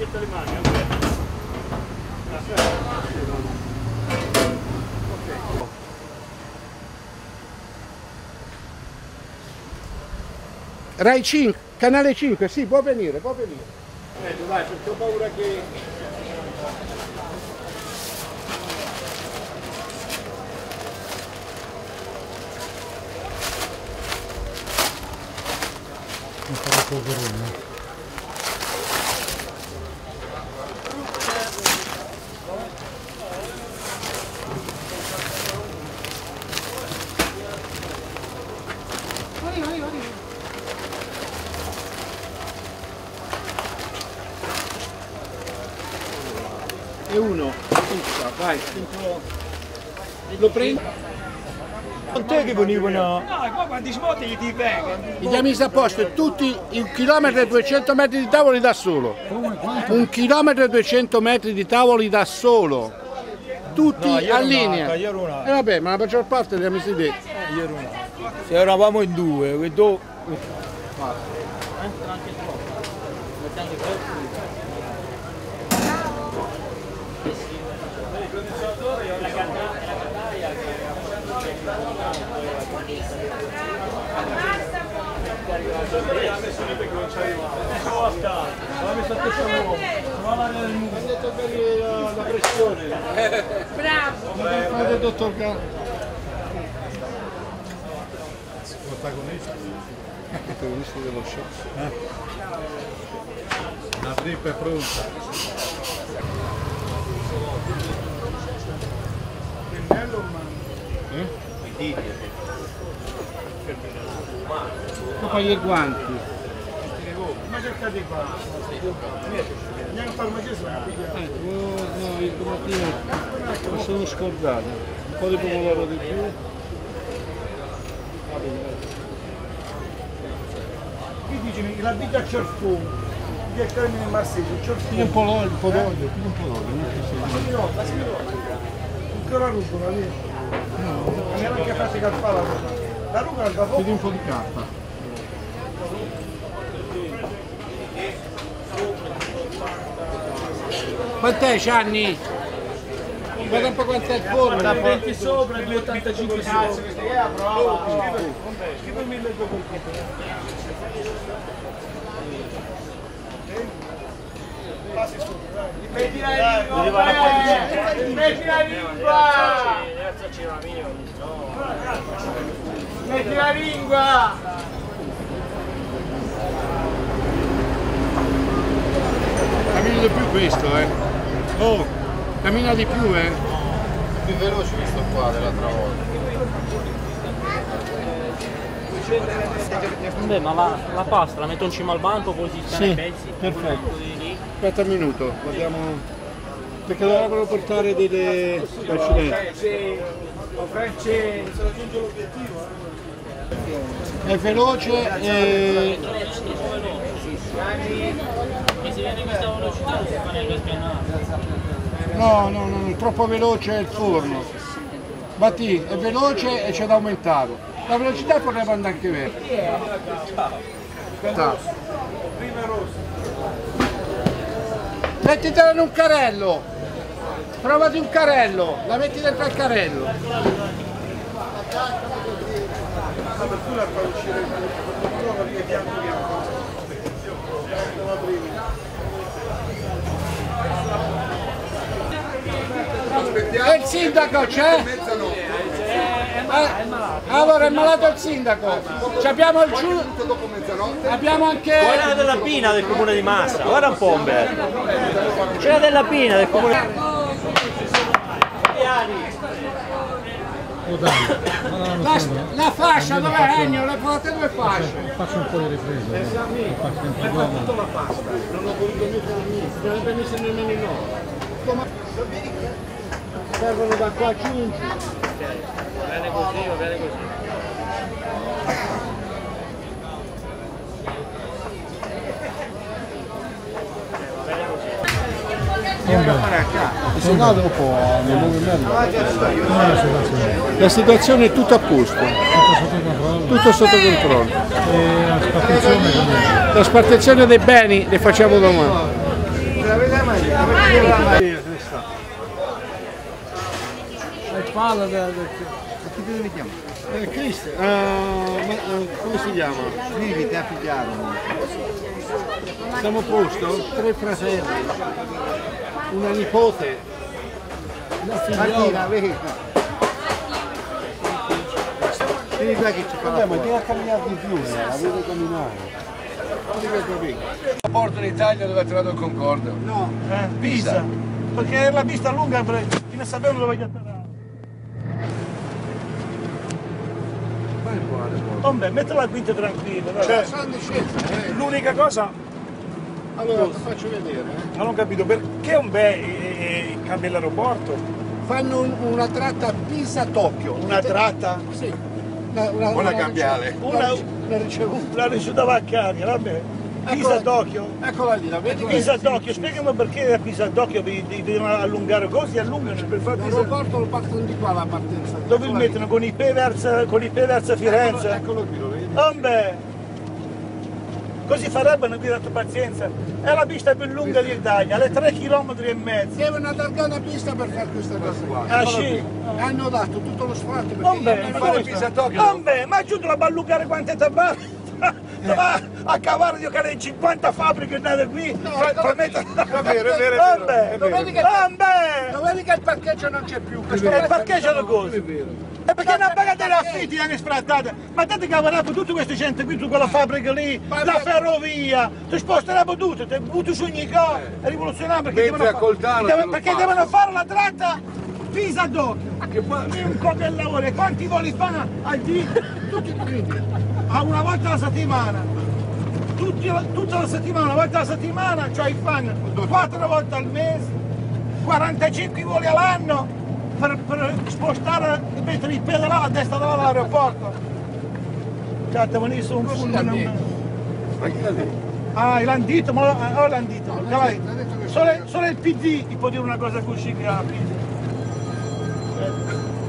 Rai 5, canale 5, sì, può venire, può venire. Vai, perché ho paura che... Un po' di polverone. E uno, vai, lo prendi. Con te che venivano? No, qua quanti smoti gli ti vengono? Gli abbiamo messo a posto tutti il chilometro e 200 metri di tavoli da solo. 1 chilometro e 200 metri di tavoli da solo. Tutti a linea. E vabbè, ma la maggior parte li abbiamo messi dentro. Se eravamo in due, la pressione. Bravo! Fate il dottor Gal. Protagonista dello show. La trippa è pronta. Tu fai i guanti. ma cercate qua. Andiamo a fare una chiesa. No, io domattina mi sono scordato. Un po' di pomodoro di più. Qui dice che la vita c'è il fumo. Che è termine massimo, c'è il fumo. Un po' d'olio, un po' d'olio. Ancora la rucola lì. No, neanche fate calfare la rucola. La rucola al vapore. Vedi un po' di carta. Quant'è Gianni? Guarda un po' quant'è il forno. Da 20 sopra e 2,85 sopra. Scrivo 1200. Passi su. Metti la lingua! Metti la lingua! Metti la lingua! Cammina di più questo, Oh, cammina di più, È più veloce questo qua dell'altra volta. Beh, ma la pasta la metto in cima al banco così stanno i pezzi? Perfetto. Aspetta un minuto, guardiamo. Perché dovrebbero portare delle accidenti. È veloce e... E se viene questa velocità non si fa neanche spianare. No, è troppo veloce il forno. Batti, è veloce e c'è da aumentare. La velocità potrebbe andare anche verde. Mettitela in un carrello. Provati un carrello, la metti dentro al carrello. E il sindaco c'è? Allora è malato il sindaco. Abbiamo il abbiamo anche. Quella della Pina del comune di Massa, guarda un po' Umberto. C'è la della Pina del comune. La fascia dov'è Ennio? Le fate due fasce. Faccio un po' di riprese. Fatto la pasta, non ho voluto mettere niente, non avete messo nemmeno in oro. Servono da qua a giungi. Va bene così, va bene così. Se no dopo nel movimento. La situazione è tutta a posto. Tutto sotto controllo. E la spartizione La spartizione dei beni le facciamo domani. palla chi ti devi chiamare? Cristian, come si chiama? Vivi, ti ha pigliato. Siamo a posto? 3 fratelli. Una nipote. Una figliola. Vieni qua che ci fa la Ma ti ha camminato di più, la vedo camminare. La porta in Italia dove ha trovato il Concordo? No, Pisa. Perché la pista lunga, chi ne sapevano dove atterrare. Vabbè, metti la guida tranquilla. Cioè, l'unica cosa. Allora, ti faccio vedere. Ma non ho capito perché cambia l'aeroporto? Fanno una tratta Pisa-Tokyo. Una tratta? Sì. Una cambiale. Una ricevuta vaccaria, vabbè. Pisa-Tokyo? Eccola lì, la vedi? Pisa-Tokyo, spiegami perché a Pisa-Tokyo devono allungare così, allungano per fare Pisa. L'aeroporto lo partono di qua la partenza. Dove li mettono? Con i P verso Firenze? Eccolo qui, lo vedi? Vabbè. Così farebbero qui dato pazienza. È la pista più lunga d'Italia, alle 3,5 km. Devono allargare la pista per fare questa cosa qua. Ah sì? Hanno dato tutto lo sfratto perché Vabbè, fare Pisa-Tokyo. vabbè, ma giù la allungare quante tabacche? A cavare di che 50 fabbriche andate qui per mettere... È vero. Vabbè, Vedi che vabbè. il parcheggio non c'è più. E il parcheggio così? È vero. E perché non pagate le affitti anche sfrattate? Ma date che avranno tutti questi gente qui su quella fabbrica lì, la ferrovia, ti sposteranno tutto, ti butti su ogni cosa, è rivoluzionario perché devono fare la tratta Pisa-Tokyo. Che poi un po' che lavoro, e quanti voli fanno al giorno? Tutti a una volta alla settimana. Tutta la settimana, una volta alla settimana, cioè fanno 4 volte al mese, 45 voli all'anno per spostare, mettere il pedalare a destra dall'aeroporto. Cioè, te venisse un fulmine. Ah, l'hanno detto, ma l'hanno detto. Solo il PD ti può dire una cosa così che ha